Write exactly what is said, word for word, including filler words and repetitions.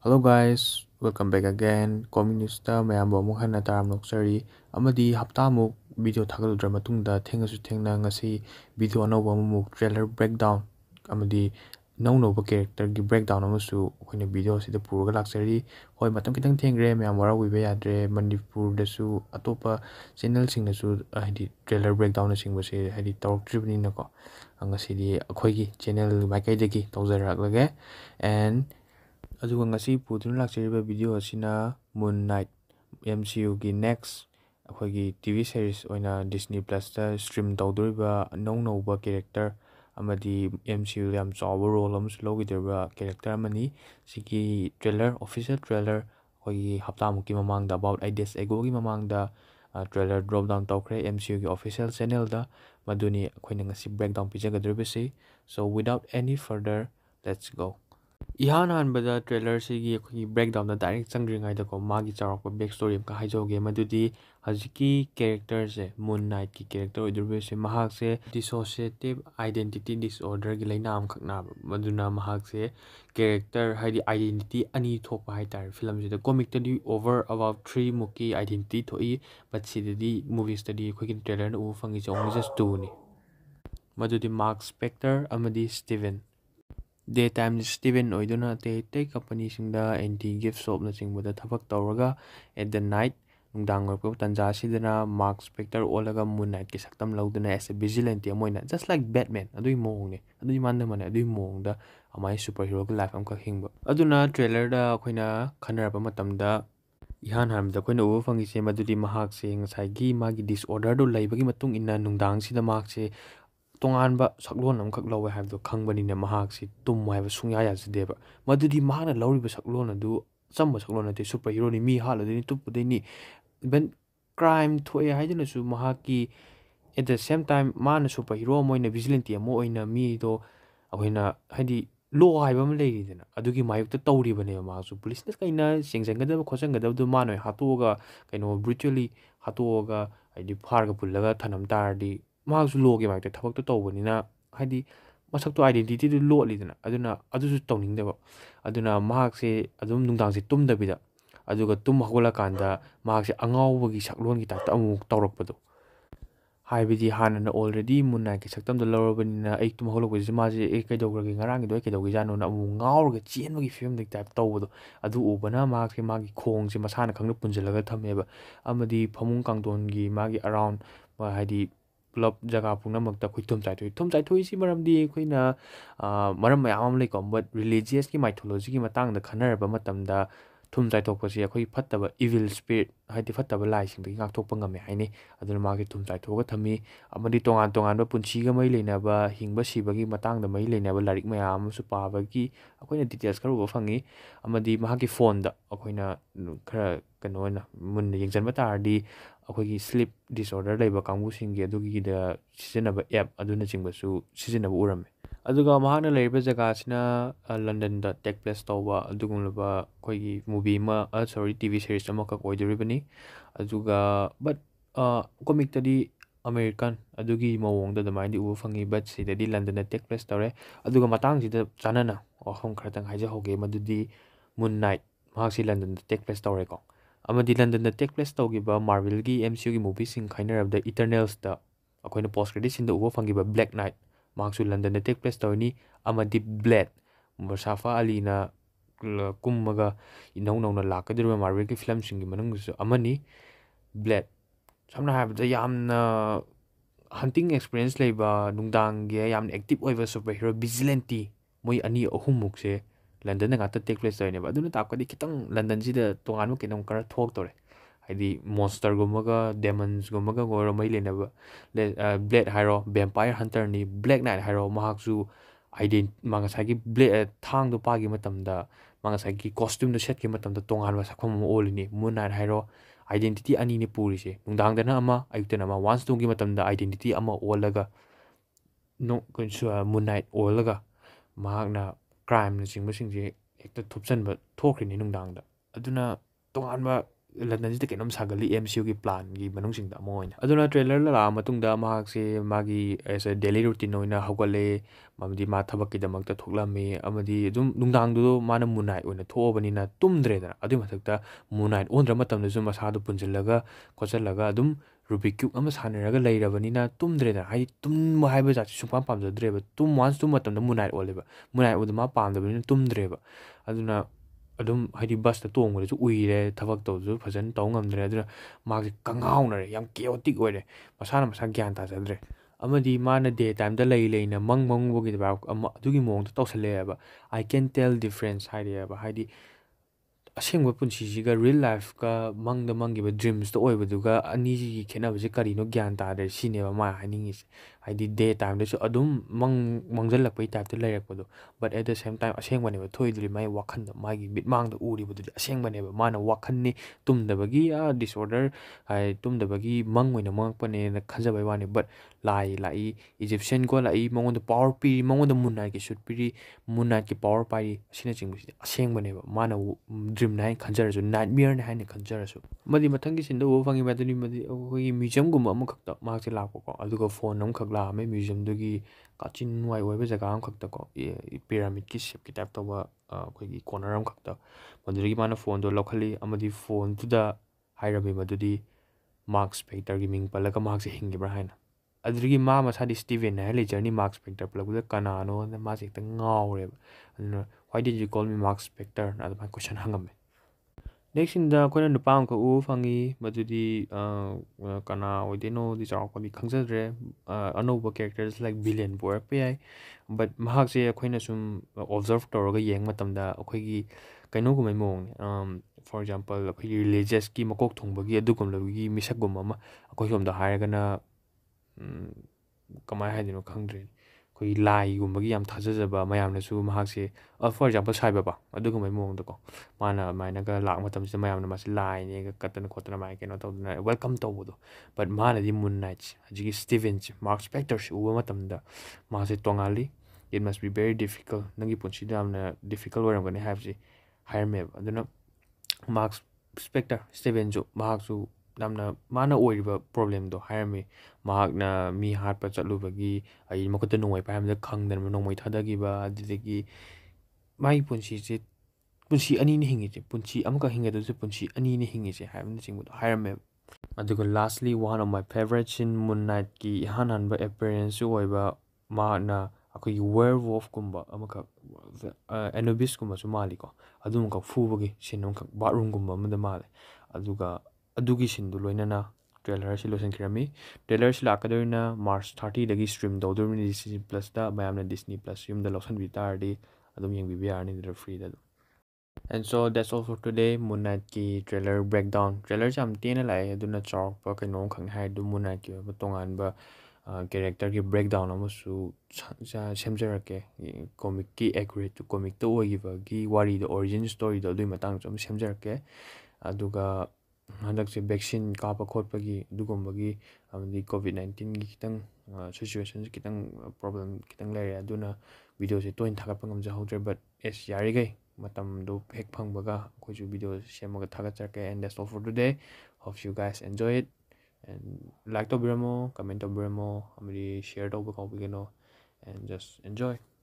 Hello guys, welcome back again. Communista mayambo amuk hanna taram noksari amadi hapta amuk video thagaludra matungda thengasu thengna ngasi video anova amuk trailer breakdown amadi no no character gi breakdown amasu khoina video sida puruga laksari hoi matam kitang thengre mayam wara wibe yadre Manipur dasu atopa channel sing nasu hadi trailer breakdown na sing base hadi talk tribni nako ngasi di akhoi gi channel maikai degi tawzarak lage and aduga ngasi pudun laksariba video asina Moon Knight M C U gi next akhoi T V series oina Disney Plus ta stream tawdoriba no no ba character amadi M C U yam chawa role am slogideba character amani sigi trailer official trailer akhoi hapta muki mamangda about eight days ago gi mamangda trailer drop down tawkhre M C U gi official channel da maduni akhoi ngasi breakdown pijagadribasi. So without any further, let's go. Ihan hanbada trailer sigi akhoi breakdown da direct changringai da ko magi charakpa back story ka haijoge madudi haziki character se Moon Knight ki character oidurbe se mahak se dissociative identity disorder gi laina am khakna maduna mahak se character haidi identity ani thokpa haitar film se da comic tadi over about three muki identity thoi but sidadi movie study akhoi trailer na u fangi se only just two ni madudi Mark Spector amadi Steven daytime Steven oiduna te te company singda anti gift shop na chingboda thabak tawraga at the night nungdang orko tanja sidana Mark Spector olaga Moon Knight ki saktam lauduna as a vigilante amoina just like Batman adui mong ne adui manda mane adui mong da amai superhero ka life am ka hingba aduna trailer da khoina khanarapa matamda ihan hamda khoina ubu fangi se madudi mahak se ngasai gi magi disorder do laibagi matung inna nungdang sida mahak se tonganba saklon amkhak lawe habdo khangbanina mahak si tum haiba sungya yasideba madudi mahana lawriba saklon adu chamba saklon ate superhero ni mi haladini tupudeni ben crime thoe haidina su mahaki at the same time mana superhero moina vigilante mo oina mi do ahoina haidi law haiba am leiridina adugi mayukta tawribane masu police na kaina sengsengadaba khosengada du mano hatoga kaino brutally hatoga haidi pharga pullaga thanam tardi mahaksu logi mayukta thabak to tawbanina haidi masakto identity du lotlidina aduna adusu tawningdeba aduna mahakse adum nungdangse tumdabida aduga tum hagola kanda mahakse angawbagi saklon gi takta amuk tawrakpado haibidi hanana already Moon Knight ki saktam da lawrabanina ai tum hagolok bisi maji e kaidogragi ngarangi do kaidoggi jano na amu ngawrga chenbagi film dik type tawbado adu ubana mahakse magi khongse masana khangna punjalaga thameba amadi phamung kangdon gi magi around haidi club jaga pungna makta khoi thum chai thoi thum chai thoi si maramdi khoina maram mayam am lei ko but religious ki mythology ki matang da khanaraba matamda thum chai thok pasi khoi phattaba evil spirit haiti phattaba lai sing bi ngak thok pangame haini aduna ma ki thum chai thoga thami amadi tongan tongan ba punchi ga mai leina ba hingba siba gi matang da mai leina ba larik mayam su pa ba gi akoina details karu ba fangi amadi ma ki phone da akoina khara kano na mun yengjan ba tardi akhoi sleep disorder laiba kangbu singi adugi da seasonaba app aduna chingba su seasonaba urame aduga mahana leiba jaga sina London da take place tawba adugumlaba khoi movie ma uh, sorry T V series ama ka koidiribani aduga but uh, comic tadi American adugi mawongda damaindi ubu fangi but sidadi London da take place tawre aduga matang sida chanana ohom khartang haija hoge madudi Moon Knight mahasi London da take place tawre ko amadi London da take place tawgiba Marvel gi M C U gi movie sing khainarabda Eternals da akoina post credit sin da ubu fangiba Black Knight mahaksu London da take place tawni amadi Blade Mustafa Ali na kummaga inau nau na lakadiriba Marvel ki film singi manungsu amani Blade samna habda yamna hunting experience leiba nungdang ge yamna active oiba superhero vigilante moi ani ahum mukse London da ngata take place tawni ba aduna tapkadi kitang London sida tongan mu kinam kara thok tore haidi monster gumaga demons gumaga gora mai lenaba Blade hero vampire hunter ni Black Knight hero mahaksu ident mangasagi Blade thang do pagi matamda mangasagi costume do set ki matamda tongan wa sakhom mo olini Moon Knight hero identity ani ni puri se nungdang dana ama ayukta nama once tung ki matamda identity ama olaga no konsu Moon Knight olaga mahakna crime na singba singje ekta thupsan ba thokrini nungdang da aduna tongan ba ꯂꯟꯗꯟꯁꯤꯗ ꯀꯩꯅꯣꯝ ꯁꯥꯒꯠꯂꯤ M C ꯌꯨꯒꯤ ꯄ꯭ꯂꯥꯟꯒꯤ ꯃꯅꯨꯡꯁꯤꯡꯗ ꯑꯃ ꯑꯣꯏꯅ ꯑꯗꯨꯅ trailer ꯂꯥꯛꯑ ꯃꯇꯨꯡꯗ ꯃꯍꯥꯛꯁꯦ ꯃꯥꯒꯤ ꯑꯦꯁ ꯑꯦ ꯗꯦꯂꯤ ꯔꯨꯇꯤꯟ ꯑꯣꯏꯅ ꯍꯧꯒꯠꯂꯦ ꯑꯃꯗꯤ ꯃꯥ ꯊꯕꯛꯀꯤꯗꯃꯛꯇ ꯊꯣꯛꯂꯝꯃꯤ ꯑꯃꯗꯤ ꯑꯗꯨꯝ ꯅꯨꯡꯗꯥꯡꯗꯨꯗꯣ ꯃꯥꯅ ꯃꯨꯟꯅꯥꯏꯠ ꯑꯣꯏꯅ ꯊꯣꯛꯑꯕꯅꯤꯅ ꯇꯨꯝꯗ꯭ꯔꯦꯗꯅ ꯑꯗꯨꯏ ꯃꯊꯛꯇ ꯃꯨꯟꯅꯥꯏꯠ ꯑꯣꯟꯗ꯭ꯔ ꯃꯇꯝꯗꯁꯨ ꯃꯁꯥꯗꯣ ꯄꯨꯟꯁꯤꯜꯂꯒ ꯈꯣꯠꯆꯜꯂꯒ ꯑꯗꯨꯝ ꯔꯨꯕꯤꯛ ꯀ꯭ꯌꯨꯕ ꯑꯃ ꯁꯥꯟꯅꯔꯒ ꯂꯩꯔꯕꯅꯤꯅ ꯇꯨꯝꯗ꯭ꯔꯦꯗꯅ ꯍꯥꯏꯗꯤ ꯇꯨꯝꯕ ꯍꯥꯏꯕ ꯖꯥꯠꯁꯦ ꯁꯨꯡꯄꯥꯝ ꯄꯥꯝꯖꯗ꯭ꯔꯦꯕ ꯇꯨꯝ ꯋꯥꯟꯁ ꯇꯨꯝꯕ ꯃꯇꯝꯗ ꯃꯨꯟꯅꯥꯏꯠ ꯑꯣꯜꯂꯦꯕ ꯃꯨꯟꯅꯥꯏꯠ ꯑꯣꯜꯗ ꯃꯥ ꯄꯥꯝꯗꯕꯅꯤꯅ ꯇꯨꯝꯗ꯭ꯔꯦꯕ ꯑꯗꯨꯅ ꯑꯗꯨꯝ ꯍꯥꯏꯗꯤ ꯕꯁꯇ ꯇꯣꯡꯕꯗꯁꯨ ꯎꯏꯔꯦ ꯊꯕꯛ ꯇꯧꯕꯁꯨ ꯐꯖꯅ ꯇꯧ ꯉꯝꯗ꯭ꯔꯦ ꯑꯗꯨꯅ ꯃꯥꯁꯦ ꯀꯪꯉꯥꯎꯅꯔꯦ ꯌꯥꯝ ꯀꯦꯑꯣꯇꯤꯛ ꯑꯣꯏꯔꯦ ꯃꯁꯥꯅ ꯃꯁꯥ ꯒ꯭ꯌꯥꯟ ꯇꯥꯖꯗ꯭ꯔꯦ ꯑꯃꯗꯤ ꯃꯥꯅ ꯗꯦ ꯇꯥꯏꯝꯗ ꯂꯩ ꯂꯩꯅ ꯃꯪ ꯃꯪꯕꯒꯤꯗ ꯑꯗꯨꯒꯤ ꯃꯑꯣꯡꯗ ꯇꯧꯁꯜꯂꯛꯑꯦꯕ ꯑꯥꯏ ꯀꯦꯟ ꯇꯦꯜ ꯗꯤꯐ꯭ꯔꯦꯟꯁ ꯍꯥꯏꯔꯛꯑꯦꯕ ꯍꯥꯏꯗꯤ ꯑꯁꯦꯡꯕ ꯄꯨꯟꯁꯤꯁꯤꯒ ꯔꯤꯜ ꯂꯥꯏꯐꯀ ꯃꯪꯗ ꯃꯪꯈꯤꯕ ꯗ꯭ꯔꯤꯝꯁꯇ ꯑꯣꯏꯕꯗꯨꯒ ꯑꯅꯤꯁꯤꯒꯤ ꯈꯦꯠꯅꯕꯁꯦ ꯀꯔꯤꯅꯣ ꯒ꯭ꯌꯥꯟ ꯇꯥꯗ꯭ꯔꯦ ꯁꯤꯅꯦꯕ ꯃꯥ ꯍꯥꯏꯅꯤꯡꯉꯤꯁꯦ ꯍꯥꯏꯗꯤ ꯗꯦ ꯇꯥꯏꯝꯗꯁꯨ ꯑꯗꯨꯝ ꯃꯪ ꯃꯪꯖꯜꯂꯛꯄꯩ ꯇꯥꯏꯞꯇ ꯂꯩꯔꯛꯄꯗꯣ ꯕꯠ ꯑꯦꯠ ꯗ ꯁꯦꯝ ꯇꯥꯏꯝ ꯑꯁꯦꯡꯕꯅꯦꯕ ꯊꯣꯛꯏꯗꯨꯗꯤ ꯃꯥꯒꯤ ꯋꯥꯈꯟꯗ ꯃꯥꯒꯤ ꯃꯤꯠꯃꯥꯡꯗ ꯎꯔꯤꯕꯗꯨꯗꯤ ꯑꯁꯦꯡꯕꯅꯦꯕ ꯃꯥꯅ ꯋꯥꯈꯟꯅꯤ ꯇꯨꯝꯗꯕꯒꯤ ꯗꯤꯁꯑꯣꯔꯗꯔ ꯇꯨꯝꯗꯕꯒꯤ ꯃꯪ ꯑꯣꯏꯅ ꯃꯪꯉꯛꯄꯅꯦꯅ ꯈꯟꯖꯕꯩ ꯋꯥꯅꯤ ꯕꯠ ꯂꯥꯏ ꯂꯥꯛꯏ ꯏꯖꯤꯞꯁꯤꯌꯟ ꯒꯣꯗ ꯂꯥꯛꯏ ꯃꯉꯣꯟꯗ ꯄꯋꯥꯔ ꯄꯤꯔꯤ ꯃꯉꯣꯟꯗ ꯃꯨꯟꯅꯥꯏꯠꯀꯤ ꯁꯨꯠ ꯄꯤꯔꯤ ꯃꯨꯟꯅꯥꯏꯠꯀꯤ ꯄꯋꯥꯔ ꯄꯥꯏꯔꯤ ꯑꯁꯤꯅꯆꯤꯡꯕꯁꯤꯗꯤ ꯑꯁꯦꯡꯕꯅꯦꯕ ꯃꯥꯅ ꯗ꯭ꯔꯤꯝꯅꯦ ꯍꯥꯏꯅ ꯈꯟꯖꯔꯁꯨ ꯅꯥꯏꯠꯃꯤꯌꯔꯅꯦ ꯍꯥꯏꯅ ꯈꯟꯖꯔꯁꯨ ꯑꯃꯗꯤ ꯃꯊꯪꯒꯤ ꯁꯤꯟꯗ ꯎꯕ ꯐꯪꯉꯤꯕ ꯑꯗꯨꯅꯤ ꯑꯩꯈꯣꯏꯒꯤ ꯃ꯭ꯌꯨꯖꯤꯌꯝꯒꯨꯝꯕ ꯑꯃꯈꯛꯇ ꯃꯍꯥꯛꯁꯦ ꯂꯥꯛꯄꯀꯣ ꯑꯗꯨꯒ ꯐꯣꯟ ꯑꯃꯈꯛ ꯂꯥꯛꯑꯝꯃꯦ ꯃ꯭ꯌꯨꯖꯤꯌꯝꯗꯨꯒꯤ ꯀꯥꯆꯤꯟ ꯋꯥꯏ ꯑꯣꯏꯕ ꯖꯒꯥ ꯑꯃꯈꯛꯇꯀꯣ ꯄꯤꯔꯥꯃꯤꯠꯀꯤ ꯁꯦꯞꯀꯤ ꯇꯥꯏꯞ ꯇꯧꯕ ꯑꯩꯈꯣꯏꯒꯤ ꯀꯣꯔꯅꯔ ꯑꯃꯈꯛꯇ ꯃꯗꯨꯗꯒꯤ ꯃꯥꯅ ꯐꯣꯟꯗꯣ ꯂꯧꯈꯠꯂꯤ ꯑꯃꯗꯤ ꯐꯣꯟꯗꯨꯗ ꯍꯥꯏꯔꯝꯃꯤ ꯃꯗꯨꯗꯤ ꯃꯥꯔꯛ ꯁ꯭ꯄꯦꯛꯇꯔꯒꯤ ꯃꯤꯡ ꯄꯜꯂꯒ ꯃꯍꯥꯛꯁꯦ ꯍꯤꯡꯈꯤꯕ꯭ꯔꯥ ꯍꯥꯏꯅ ꯑꯗꯨꯗꯒꯤ ꯃꯥ ꯃꯁꯥꯗꯤ ꯁ꯭ꯇꯤꯚꯦꯟ ꯍꯥꯏꯔ ꯂꯩꯖꯔꯅꯤ ꯃꯥꯔꯛ ꯁ꯭ꯄꯦꯛꯇꯔ ꯄꯜꯂꯛꯄꯗ ꯀꯅꯥꯅꯣꯅ ꯃꯥꯁꯦ ꯍꯦꯛꯇ ꯉꯥꯎꯔꯦꯕ ꯑꯗꯨꯅ why did you call me Marc ꯁ꯭ꯄꯦꯛꯇꯔꯅ ꯑꯗꯨꯃꯥꯏꯅ ꯀꯣꯏꯁꯟ ꯍꯪꯉꯝꯃꯦ ꯅꯦꯛꯁꯁꯤꯡꯗ ꯑꯩꯈꯣꯏꯅ ꯅꯨꯄꯥ ꯑꯃꯈꯛ ꯎꯕ ꯐꯪꯉꯤ ꯃꯗꯨꯗꯤ ꯀꯅꯥ ꯑꯣꯏꯗꯣꯏꯅꯣꯗꯤ ꯆꯥꯎꯔꯥꯛꯄꯗꯤ ꯈꯪꯖꯗ꯭ꯔꯦ ꯑꯅꯧꯕ ꯀꯦꯔꯦꯛꯇꯔꯁ ꯂꯥꯏꯛ ꯚꯤꯂꯦꯟꯕꯨ ꯑꯣꯏꯔꯛꯄ ꯌꯥꯏ ꯕꯠ ꯃꯍꯥꯛꯁꯦ ꯑꯩꯈꯣꯏꯅ ꯁꯨꯝ ꯑꯣꯕꯖꯔꯞ ꯇꯧꯔꯒ ꯌꯦꯡꯕ ꯃꯇꯝꯗ ꯑꯩꯈꯣꯏꯒꯤ ꯀꯩꯅꯣꯒꯨꯝꯕꯩ ꯃꯑꯣꯡꯅꯦ ꯐꯣꯔ ꯑꯦꯛꯖꯥꯝꯄꯜ ꯑꯩꯈꯣꯏꯒꯤ ꯔꯤꯂꯤꯖꯤꯌꯁꯀꯤ ꯃꯀꯣꯛ ꯊꯣꯡꯕꯒꯤ ꯑꯗꯨꯒꯨꯝꯂꯕꯒꯤ ꯃꯤꯁꯛꯀꯨꯝꯕ ꯑꯃ ꯑꯩꯈꯣꯏ ꯁꯣꯝꯗ ꯍꯥꯏꯔꯒꯅ ꯀꯃꯥꯏꯅ ꯍꯥꯏꯗꯣꯏꯅꯣ ꯈꯪꯗ꯭ꯔꯦ ꯑꯩꯈꯣꯏꯒꯤ ꯂꯥꯏꯒꯨꯝꯕꯒꯤ ꯌꯥꯝ ꯊꯥꯖꯖꯕ ꯃꯌꯥꯝꯅꯁꯨ ꯃꯍꯥꯛꯁꯦ ꯐꯣꯔ ꯑꯦꯛꯖꯥꯝꯄꯜ ꯁꯥꯏ ꯕꯥꯕꯥ ꯑꯗꯨꯒꯨꯝꯕꯩ ꯃꯑꯣꯡꯗꯀꯣ ꯃꯥꯅ ꯑꯗꯨꯃꯥꯏꯅꯒ ꯂꯥꯛꯄ ꯃꯇꯝꯁꯤꯗ ꯃꯌꯥꯝꯅ ꯃꯥꯁꯤ ꯂꯥꯏꯅꯦꯒ ꯀꯠꯇꯅ ꯈꯣꯠꯇꯅ ꯃꯥꯏ ꯀꯩꯅꯣ ꯇꯧꯗꯅ ꯋꯦꯜꯀꯝ ꯇꯧꯕꯗꯣ ꯕꯠ ꯃꯥꯅꯗꯤ ꯃꯨꯟ ꯅꯥꯏꯠꯁꯦ ꯍꯧꯖꯤꯛꯀꯤ ꯁ꯭ꯇꯤꯚꯦꯟꯁꯦ ꯃꯥꯔꯛ ꯁ꯭ꯄꯦꯛꯇꯔꯁꯦ ꯎꯕ ꯃꯇꯝꯗ ꯃꯥꯁꯦ ꯇꯣꯡꯉꯥꯜꯂꯤ it must be very difficult ꯅꯪꯒꯤ ꯄꯨꯟꯁꯤꯗ ꯌꯥꯝꯅ ꯗꯤꯐꯤꯀꯜ ꯑꯣꯏꯔꯝꯒꯅꯤ ꯍꯥꯏꯕꯁꯤ ꯍꯥꯏꯔꯝꯃꯦꯕ ꯑꯗꯨꯅ ꯃꯥꯔꯛ ꯁ꯭ꯄꯦꯛꯇꯔ ꯁ꯭ꯇꯤꯚꯦꯟꯁꯨ ꯃꯍꯥꯛꯁꯨ ꯌꯥꯝꯅ ꯃꯥꯅ ꯑꯣꯏꯔꯤꯕ ꯄ꯭ꯔꯣꯕ꯭ꯂꯦꯝꯗꯣ ꯍꯥꯏꯔꯝꯃꯤ ꯃꯍꯥꯛꯅ ꯃꯤ ꯍꯥꯠꯄ ꯆꯠꯂꯨꯕꯒꯤ ꯑꯩ ꯃꯈꯨꯠꯇ ꯅꯣꯡꯃꯩ ꯄꯥꯏꯔꯝꯕꯗ ꯈꯪꯗꯅ ꯅꯣꯡꯃꯩ ꯊꯥꯗꯈꯤꯕ ꯑꯗꯨꯗꯒꯤ ꯃꯥꯒꯤ ꯄꯨꯟꯁꯤꯁꯦ ꯄꯨꯟꯁꯤ ꯑꯅꯤꯅꯤ ꯍꯤꯡꯉꯤꯁꯦ ꯄꯨꯟꯁꯤ ꯑꯃꯈꯛ ꯍꯤꯡꯒꯗꯕꯁꯦ ꯄꯨꯟꯁꯤ ꯑꯅꯤꯅꯤ ꯍꯤꯡꯉꯤꯁꯦ ꯍꯥꯏꯕꯅꯆꯤꯡꯕꯗꯣ ꯍꯥꯏꯔꯝꯃꯦꯕ ꯑꯗꯨꯒ ꯂꯥꯁꯂꯤ one of my favourite scene Moon ꯅꯥꯏꯠꯀꯤ ꯏꯍꯥꯟ ꯍꯥꯟꯕ ꯑꯦꯄꯤꯌꯔꯦꯟꯁꯁꯨ ꯑꯣꯏꯕ ꯃꯍꯥꯛꯅ ꯑꯩꯈꯣꯏꯒꯤ ꯋꯦꯌꯔ ꯋꯣꯜꯐꯀꯨꯝꯕ ꯑꯃꯈꯛ ꯑꯦꯅꯣꯕꯤꯁꯀꯨꯝꯕꯁꯨ ꯃꯥꯜꯂꯤꯀꯣ ꯑꯗꯨꯃꯈꯛ ꯐꯨꯕꯒꯤ ꯁꯤꯟ ꯑꯃꯈꯛ ꯕꯥꯠꯔꯨꯝꯒꯨꯝꯕ ꯑꯃꯗ ꯃꯥꯜꯂꯦ ꯑꯗꯨꯒ ꯑꯗꯨꯒꯤ ꯁꯤꯟꯗꯨ ꯂꯣꯏꯅꯅ ꯇ꯭ꯔꯦꯂꯔꯁꯤ ꯂꯣꯏꯁꯤꯟꯈꯤꯔꯝꯃꯤ ꯇ꯭ꯔꯦꯂꯔꯁꯤ ꯂꯥꯛꯀꯗꯧꯔꯤꯅ ꯃꯥꯔꯆ ꯊꯥꯔꯇꯤꯗꯒꯤ ꯁ꯭ꯇ꯭ꯔꯤꯝ ꯇꯧꯗꯣꯔꯤꯕꯅꯤ ꯗꯤꯁꯅꯤ ꯄ꯭ꯂꯁꯇ ꯃꯌꯥꯝꯅ ꯗꯤꯁꯅꯤ ꯄ꯭ꯂꯁ ꯌꯨꯝꯗ ꯂꯧꯁꯤꯟꯕꯤ ꯇꯥꯔꯗꯤ ꯑꯗꯨꯝ ꯌꯦꯡꯕꯤꯕ ꯌꯥꯔꯅꯤ ꯑꯗꯨꯗ ꯐ꯭ꯔꯤꯗ ꯑꯗꯨꯝ and so that's all for today Moon ꯅꯥꯏꯠꯀꯤ ꯇ꯭ꯔꯦꯂꯔ ꯕ꯭ꯔꯦꯛꯗꯥꯎꯟ ꯇ꯭ꯔꯦꯂꯔꯁꯦ ꯌꯥꯝ ꯇꯦꯟꯅ ꯂꯥꯛꯑꯦ ꯑꯗꯨꯅ ꯆꯥꯎꯔꯥꯛꯄ ꯀꯩꯅꯣꯝꯈꯛꯅꯤ ꯍꯥꯏꯔꯗꯤ ꯃꯨꯟ ꯅꯥꯏꯠꯀꯤ ꯑꯣꯏꯕ ꯇꯣꯉꯥꯟꯕ ꯀꯦꯔꯦꯛꯇꯔꯒꯤ ꯕ꯭ꯔꯦꯛꯗꯥꯎꯟ ꯑꯃꯁꯨ ꯁꯦꯝꯖꯔꯛꯀꯦ ꯀꯣꯃꯤꯛꯀꯤ ꯑꯦꯀꯨꯔꯦꯠ ꯀꯣꯃꯤꯛꯇ ꯑꯣꯏꯈꯤꯕꯒꯤ ꯋꯥꯔꯤꯗꯣ ꯑꯣꯔꯤꯖꯤꯟ ꯁ꯭ꯇꯣꯔꯤꯗꯣ ꯑꯗꯨꯒꯤ ꯃꯇꯥꯡꯗꯁꯨ ꯑꯃ ꯁꯦꯝꯖꯔꯛꯀꯦ ꯑꯗꯨꯒ ꯍꯟꯗꯛꯁꯦ ꯚꯦꯛꯁꯤꯟ ꯀꯥꯞꯄ ꯈꯣꯠꯄꯒꯤ ꯑꯗꯨꯒꯨꯝꯕꯒꯤ ꯑꯃꯗꯤ ꯀꯣꯚꯤꯠ ꯅꯥꯏꯟꯇꯤꯟꯒꯤ ꯈꯤꯇꯪ ꯁꯤꯆꯨꯋꯦꯁꯟꯁꯦ ꯈꯤꯇꯪ ꯄ꯭ꯔꯣꯕ꯭ꯂꯦꯝ ꯈꯤꯇꯪ ꯂꯩꯔꯦ ꯑꯗꯨꯅ ꯚꯤꯗꯤꯑꯣꯁꯦ ꯇꯣꯏꯅ ꯊꯥꯒꯠꯄ ꯉꯝꯖꯍꯧꯗ꯭ꯔꯦ ꯕꯠ ꯑꯦꯁ ꯌꯥꯔꯤꯈꯩ ꯃꯇꯝꯗꯣ ꯍꯦꯛ ꯐꯪꯕꯒ ꯑꯩꯈꯣꯏꯁꯨ ꯚꯤꯗꯤꯑꯣ ꯁꯦꯝꯃꯒ ꯊꯥꯒꯠꯆꯔꯛꯀꯦ and that's all for today hope you guys enjoy it and like ꯇꯧꯕꯤꯔꯝꯃꯣ ꯀꯃꯦꯟ ꯇꯧꯕꯤꯔꯝꯃꯣ ꯑꯃꯗꯤ ꯁꯤꯌꯔ ꯇꯧꯕ ꯀꯥꯎꯕꯤꯒꯅꯣ ꯑꯦꯟ ꯖꯁ ꯑꯦꯟꯖꯣꯏ